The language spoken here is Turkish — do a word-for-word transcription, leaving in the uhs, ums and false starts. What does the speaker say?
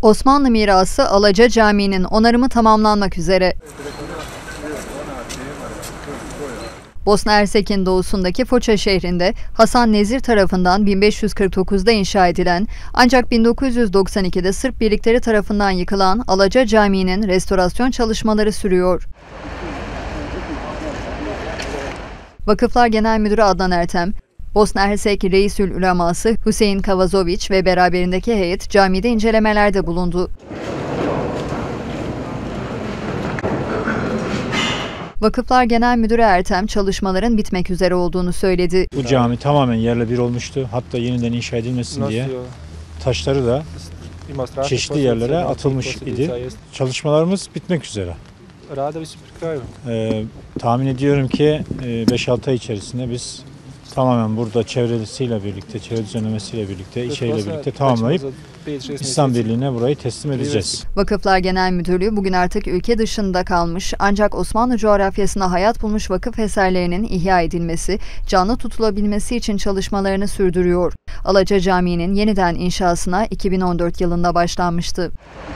Osmanlı mirası Alaca Camii'nin onarımı tamamlanmak üzere. Bosna Hersek'in doğusundaki Foça şehrinde Hasan Nezir tarafından bin beş yüz kırk dokuz'da inşa edilen ancak bin dokuz yüz doksan iki'de Sırp birlikleri tarafından yıkılan Alaca Camii'nin restorasyon çalışmaları sürüyor. Vakıflar Genel Müdürü Adnan Ertem, Bosna Hersek Reisül Üleması Hüseyin Kavazoviç ve beraberindeki heyet camide incelemelerde bulundu. Vakıflar Genel Müdürü Ertem çalışmaların bitmek üzere olduğunu söyledi. Bu cami tamamen yerle bir olmuştu. Hatta yeniden inşa edilmesin diye taşları da çeşitli yerlere atılmış idi. Çalışmalarımız bitmek üzere. Ee, tahmin ediyorum ki beş altı ay içerisinde biz tamamen burada çevresiyle birlikte, çevre düzenlemesiyle birlikte, içeriyle birlikte tamamlayıp İslam Birliği'ne burayı teslim edeceğiz. Vakıflar Genel Müdürlüğü bugün artık ülke dışında kalmış ancak Osmanlı coğrafyasına hayat bulmuş vakıf eserlerinin ihya edilmesi, canlı tutulabilmesi için çalışmalarını sürdürüyor. Alaca Camii'nin yeniden inşasına iki bin on dört yılında başlanmıştı.